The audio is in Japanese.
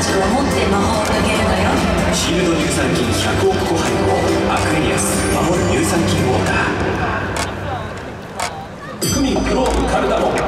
たちを持って魔法をかけるのよ。 シールド乳酸菌100億個配合、アクエリアス守る乳酸菌ウォーター。クミンクローブカルダモン